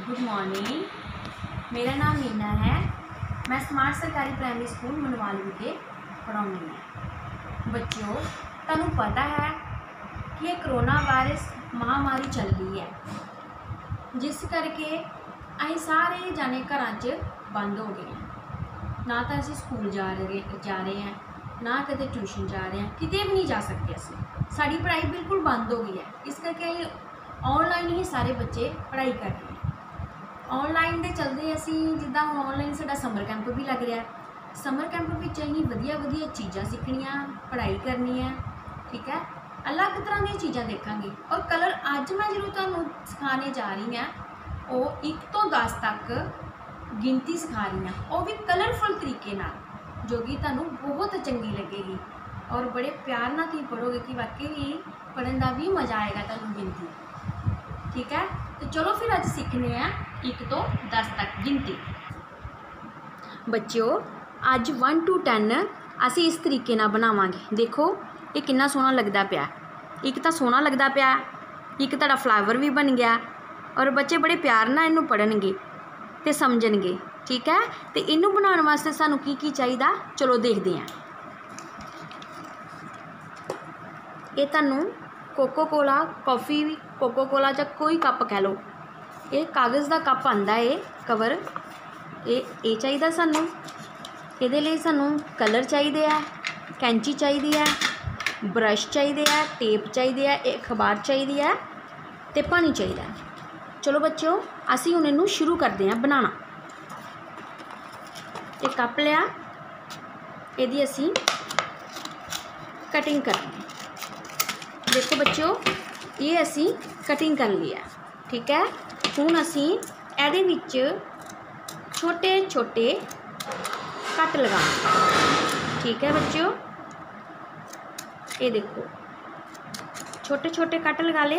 Good morning. मेरा नाम मीना है। मैं स्मार्ट सरकारी प्राइमरी स्कूल मनवाल विखे पढ़ाऊँगी है। बच्चों, तुहानू पता है कि कोरोना वायरस महामारी चल रही है, जिस करके असीं सारे जाने घरां च बंद हो गए हैं। ना तो असीं स्कूल जा रहे हैं, ना कदे ट्यूशन जा रहे हैं, किते भी नहीं जा सकते। असीं साड़ी पढ़ाई बिल्कुल बंद हो गई है। इस करके ऑनलाइन ही सारे बच्चे पढ़ाई कर रहे हैं। ऑनलाइन के चलते असीं जिद्दां हुण ऑनलाइन साडा समर कैंप भी लग रहा है। समर कैंप विच असीं वधिया वधिया चीज़ां सीखणियां, पढ़ाई करनी है। ठीक है, अलग तरह दी चीज़ां देखांगे। और कलर अज मैं जो तुहानूं सिखाने जा रही हैं वो 1 तो 10 तक गिनती सिखा रही हैं, वो भी कलरफुल तरीके नाल, जो कि तुहानूं बहुत चंगी लगेगी और बड़े प्यार नाल तुसीं पढ़ोगे कि वाकई ही पढ़न का भी मज़ा आएगा तुहानूं गिनती। ठीक है, तो चलो फिर अज सीखने हैं 1 तो 10 तक गिनती। बच्चों, अज 1 to 10 असीं इस तरीके नाल बनावांगे। देखो ये कितना सोहना लगता पिया। एक तो सोहना लगता पिया, एक तुहाडा फ्लावर भी बन गया और बच्चे बड़े प्यार नाल इहनूं पढ़नगे ते समझणगे। ठीक है, तो इनू बनाने वास्ते सानू की चाहिए, चलो देखते हैं। ये तुहानूं Coca Cola coffee, Coca Cola या कोई कप कह लो, ये कागज़ का कप आंदा है कवर, ये चाहिए सानू। ये लिए सानू कलर चाहिए है, कैंची चाहिए है, ब्रश चाहिए है, टेप चाहिए है, अखबार चाहिए है, तो पानी चाहिए है। चलो बच्चों, असी हुण इनू शुरू करते हैं बनाना। एक कप लिया, यदि असी कटिंग करेंगे। देखो बच्चों, ये असी कटिंग कर लिया। ठीक है, हुण असी इहदे विच छोटे छोटे कट लगाएंगे। ठीक है बच्चों, ये देखो छोटे छोटे कट लगा लिया।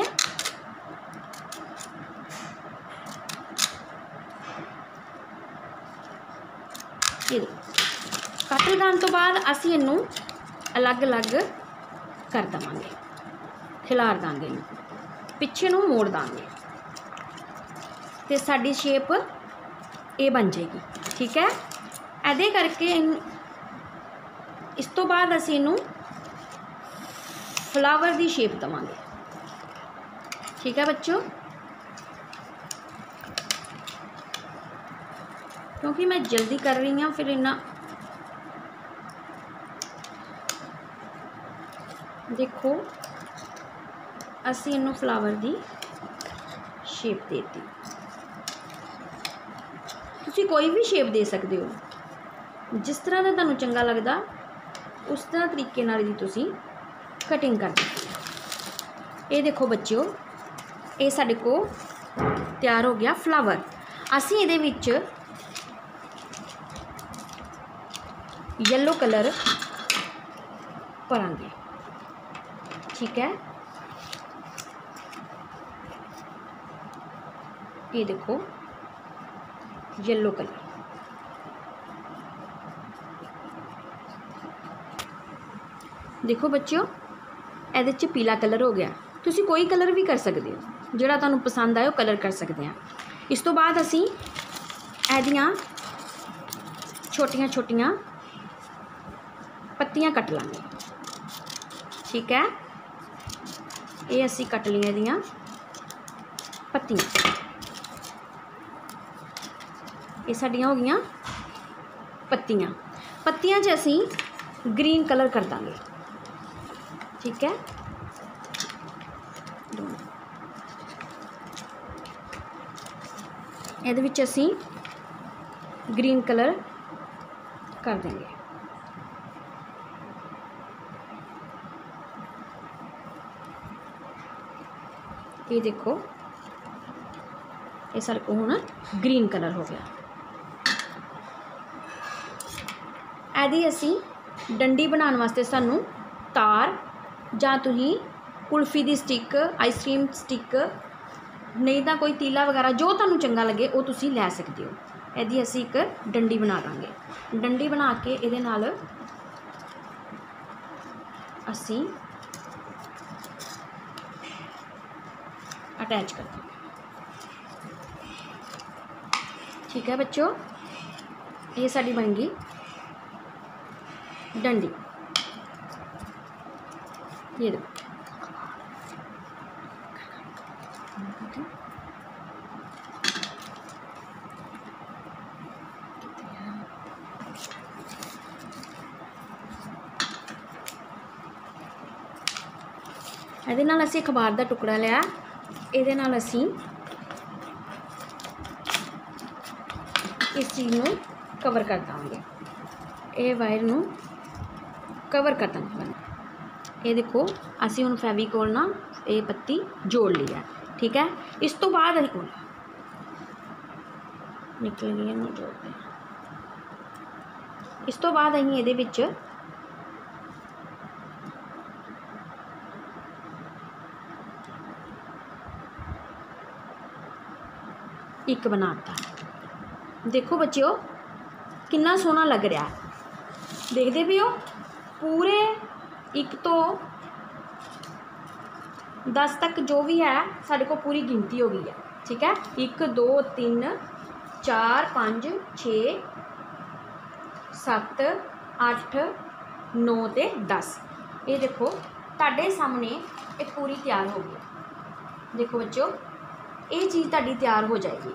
ये कट लगाने तो बाद असी इनू अलग अलग कर देवांगे, खिलार देंगे, पिछे नूं मोड़ देंगे, तो साडी शेप ये बन जाएगी। ठीक है, ऐदे करके इस तो बाद असी इनू फ्लावर की शेप देवांगे। ठीक है बच्चों, क्योंकि मैं जल्दी कर रही हूँ, फिर इन्ना देखो असी इनू फ्लावर की शेप देती। तुसी कोई भी शेप दे सकते हो, जिस तरह का तुहानूं चंगा लगता उस तरह तरीके नाल दी तुसी कटिंग कर दी। ये देखो बच्चों, ये साडे को तैयार हो गया फ्लावर। असी इहदे विच येलो कलर भरांगे। ठीक है, ये देखो येलो कलर। देखो बच्चों, ਇਹਦੇ 'ਚ पीला कलर हो गया। तुसी कोई कलर भी कर सकते हो, जिहड़ा तुहानूं पसंद आए कलर कर सकते हैं। इस तो बाद असी ਇਹਦੀਆਂ छोटियां छोटियां पत्तियां कट लांगे। ठीक है, ये असी कट लिया ਇਹਦੀਆਂ पत्तियां। ये साड़ियाँ हो गई पत्तियां। पत्तियां च असी ग्रीन कलर कर देंगे। ठीक है, ਇਹਦੇ ਵਿੱਚ ਅਸੀਂ ग्रीन कलर कर देंगे। ये देखो, ये सारे को हुण ग्रीन कलर हो गया। ਇਹਦੀ ਅਸੀਂ डंडी बनाने वास्ते सानू तार ਜਾਂ तुसीं कुल्फी दी स्टिक, आइसक्रीम स्टिक, नहीं तो कोई तीला वगैरह जो तुहानूं चंगा लगे वो तुसीं लै सकते हो। ਇਹਦੀ ਅਸੀਂ एक डंडी बना देंगे। डंडी बना के ਇਹਦੇ ਨਾਲ ਅਸੀਂ अटैच कर देंगे। ठीक है बच्चों, ये साड़ी बन गई डंडी। ये देखो ਇਹਦੇ ਨਾਲ ਅਸੀਂ ਅਖਬਾਰ ਦਾ ਟੁਕੜਾ ਲਿਆ, ਇਹਦੇ ਨਾਲ ਅਸੀਂ इस चीज़ में कवर कर देंगे, ये वायर में कवर कर देंगे। ये देखो असी हुण फैविकोल ना ये पत्ती जोड़ ली है, ठीक है। इस तो बाद असीं निकल गई इहनूं जोड़ते हैं। इस तो बाद असीं इहदे विच एक बनाता। देखो बच्चों कितना सोहना लग रहा है, देखते भी हो। पूरे 1 तो 10 तक जो भी है साढ़े को पूरी गिनती हो गई है, ठीक है। 1 2 3 4 5 6 7 8 9 ते 10। ये देखो तुहाडे सामने ये पूरी तैयार हो गई। देखो बच्चों ये चीज़ तुहाडी तैयार हो जाएगी।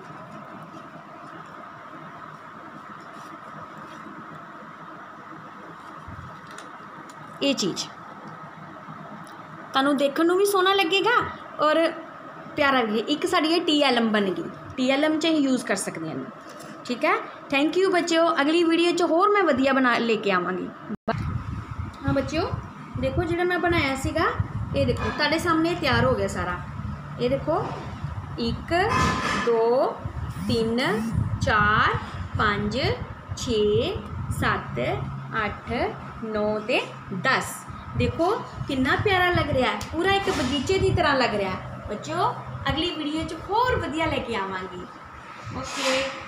ये चीज़ तुहानूं देखण नूं भी सोहना लगेगा और प्यारा भी। एक साड़ी ये TLM बन गई, TLM च यूज़ कर सकते हैं, ठीक है। थैंक यू बच्चों, अगली वीडियो च होर मैं वधिया बना लेके आवांगी। हाँ बच्चों देखो जिहड़ा मैं बनाया सीगा, ये देखो तुहाडे सामने तैयार हो गया सारा। ये देखो 1 2 3 4 5 6 7 8 9 ते 10। देखो कितना प्यारा लग रहा है, पूरा एक बगीचे की तरह लग रहा है। बच्चों अगली वीडियो च होर वधिया लेके आवांगी। ओके।